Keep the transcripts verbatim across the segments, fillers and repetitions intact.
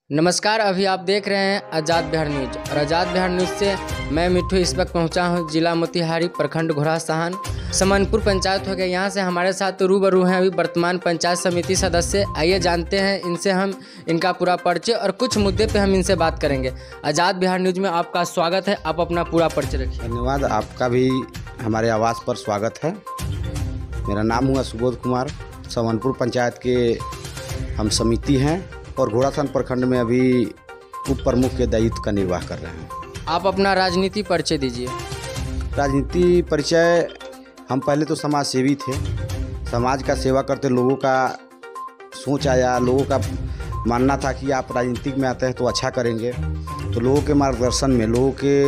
नमस्कार, अभी आप देख रहे हैं आज़ाद बिहार न्यूज और आज़ाद बिहार न्यूज से मैं मिठू इस वक्त पहुंचा हूं जिला मोतिहारी, प्रखंड घोड़ासहन, समनपुर पंचायत हो गया। यहां से हमारे साथ रूबरू हैं अभी वर्तमान पंचायत समिति सदस्य। आइए जानते हैं इनसे हम इनका पूरा परिचय और कुछ मुद्दे पे हम इनसे बात करेंगे। आज़ाद बिहार न्यूज में आपका स्वागत है, आप अपना पूरा परिचय रखिए। धन्यवाद, आपका भी हमारे आवास पर स्वागत है। मेरा नाम हुआ सुबोध कुमार, समनपुर पंचायत के हम समिति हैं और घोड़ासहन प्रखंड में अभी उप प्रमुख के दायित्व का निर्वाह कर रहे हैं। आप अपना राजनीति परिचय दीजिए। राजनीति परिचय, हम पहले तो समाज सेवी थे, समाज का सेवा करते लोगों का सोच आया, लोगों का मानना था कि आप राजनीतिक में आते हैं तो अच्छा करेंगे, तो लोगों के मार्गदर्शन में, लोगों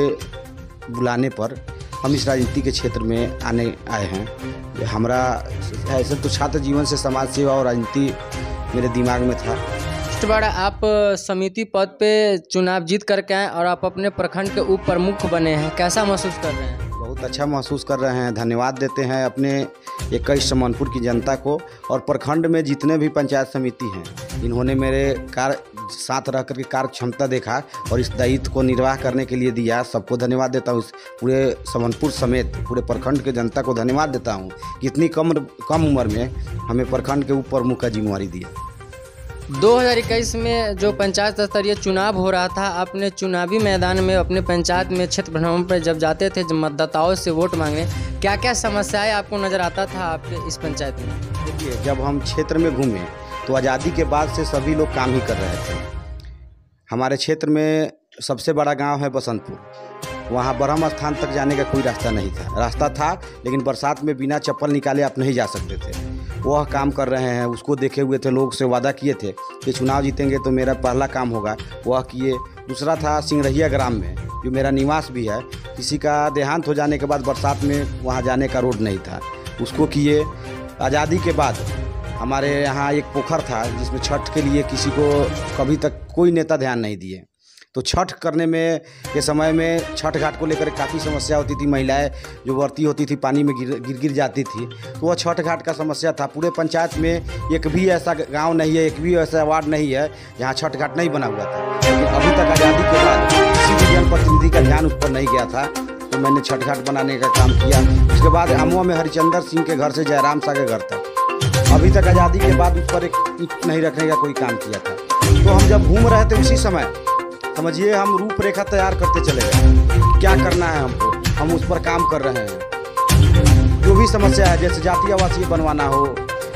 के बुलाने पर हम इस राजनीति के क्षेत्र में आने आए हैं। हमारा ऐसे तो छात्र जीवन से समाज सेवा और राजनीति मेरे दिमाग में था। इस बार आप समिति पद पे चुनाव जीत करके आए और आप अपने प्रखंड के उप प्रमुख बने हैं, कैसा महसूस कर रहे हैं? बहुत अच्छा महसूस कर रहे हैं। धन्यवाद देते हैं अपने इक्कीस समनपुर की जनता को और प्रखंड में जितने भी पंचायत समिति हैं, इन्होंने मेरे कार्य साथ रह कर के कार्य क्षमता देखा और इस दायित्व को निर्वाह करने के लिए दिया। सबको धन्यवाद देता हूँ। पूरे समनपुर समेत पूरे प्रखंड के जनता को धन्यवाद देता हूँ कि इतनी कम कम उम्र में हमें प्रखंड के उप प्रमुख का जिम्मेवारी दिया। दो हज़ार इक्कीस में जो पंचायत स्तरीय चुनाव हो रहा था, आपने चुनावी मैदान में अपने पंचायत में क्षेत्र भ्रमण पर जब जाते थे, जब मतदाताओं से वोट मांगने, क्या क्या समस्याएं आपको नज़र आता था आपके इस पंचायत में? देखिए, जब हम क्षेत्र में घूमे तो आज़ादी के बाद से सभी लोग काम ही कर रहे थे। हमारे क्षेत्र में सबसे बड़ा गांव है बसंतपुर, वहाँ ब्रह्म स्थान तक जाने का कोई रास्ता नहीं था। रास्ता था लेकिन बरसात में बिना चप्पल निकाले आप नहीं जा सकते थे। वह काम कर रहे हैं, उसको देखे हुए थे, लोग से वादा किए थे कि चुनाव जीतेंगे तो मेरा पहला काम होगा, वह किए। दूसरा था सिंगरहिया ग्राम में, जो मेरा निवास भी है, किसी का देहांत हो जाने के बाद बरसात में वहाँ जाने का रोड नहीं था, उसको किए। आज़ादी के बाद हमारे यहाँ एक पोखर था जिसमें छठ के लिए किसी को कभी तक कोई नेता ध्यान नहीं दिए, तो छठ करने में के समय में छठ घाट को लेकर काफ़ी समस्या होती थी। महिलाएं जो वर्ती होती थी पानी में गिर गिर गिर जाती थी, तो वह छठ घाट का समस्या था। पूरे पंचायत में एक भी ऐसा गांव नहीं है, एक भी ऐसा वार्ड नहीं है जहां छठ घाट नहीं बना हुआ था। लेकिन अभी तक आज़ादी के बाद किसी भी जनप्रतिनिधि का ध्यान उस पर नहीं गया था, तो मैंने छठ घाट बनाने का काम किया। उसके बाद अमुआ में हरिचंदर सिंह के घर से जयराम शाह के घर तक अभी तक आज़ादी के बाद उस पर एक ईंट नहीं रखने का कोई काम किया था। तो हम जब घूम रहे थे उसी समय समझिए हम रूपरेखा तैयार करते चले गए, क्या करना है हमको, हम उस पर काम कर रहे हैं। जो भी समस्या है, जैसे जातीय आवासीय बनवाना हो,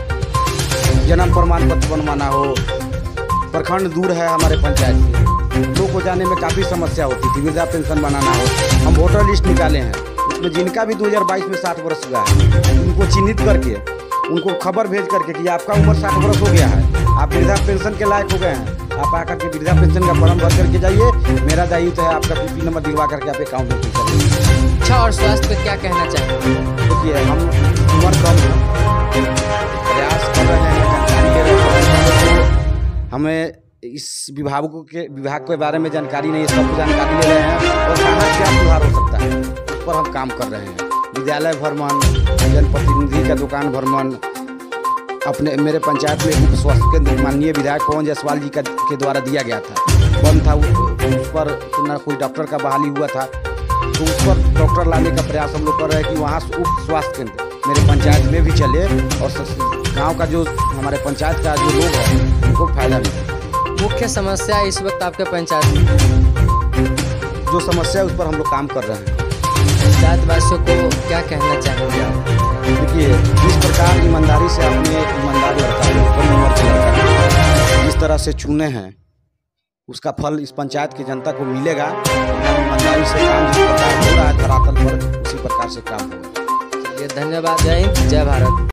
जन्म प्रमाण पत्र बनवाना हो, प्रखंड दूर है हमारे पंचायत से, लोग को जाने में काफ़ी समस्या होती थी, वृद्धा पेंशन बनाना हो, हम वोटर लिस्ट निकाले हैं, उसमें जिनका भी दो हज़ार बाईस में साठ वर्ष हुआ है, उनको चिन्हित करके, उनको खबर भेज करके कि आपका उम्र साठ वर्ष हो गया है, आप वृद्धा पेंशन के लायक हो गए हैं, आप आकर के वृद्धा पेंशन का फॉर्म भर करके जाइए। मेरा दायित्व है आपका पीपी नंबर दिलवा करके आप अकाउंट में पैसा दीजिए। अच्छा, और स्वास्थ्य पे क्या कहना चाहेंगे? देखिए, हम उम्र कम है, प्रयास कर रहे हैं, जानकारी ले रहे हैं। हमें इस विभागों के विभाग के बारे में जानकारी नहीं है, सब जानकारी ले रहे हैं और कहाँ क्या सुधार हो सकता है उस पर हम काम कर रहे हैं। विद्यालय भ्रमण, जनप्रतिनिधि का दुकान भ्रमण, अपने मेरे पंचायत में उप स्वास्थ्य केंद्र माननीय विधायक पवन जायसवाल जी का के द्वारा दिया गया था, बंद था, उस पर ना कोई डॉक्टर का बहाली हुआ था, तो उस पर डॉक्टर लाने का प्रयास हम लोग कर रहे हैं कि वहाँ उप स्वास्थ्य केंद्र मेरे पंचायत में भी चले और गांव का जो हमारे पंचायत का जो लोग हैं उनको फायदा मिले। मुख्य समस्या इस वक्त आपके पंचायत में जो समस्या है उस पर हम लोग काम कर रहे हैं। पंचायत वासियों को क्या कहना चाहेंगे आप? देखिए, जिस प्रकार ईमानदारी से अपने ईमानदार लड़का कम उम्र के लड़का जिस तरह से चुने हैं, उसका फल इस पंचायत की जनता को मिलेगा। ईमानदारी से काम जिस प्रकार हो रहा है धरातल पर, उसी प्रकार से काम होगा। धन्यवाद, जय हिंद, जय भारत।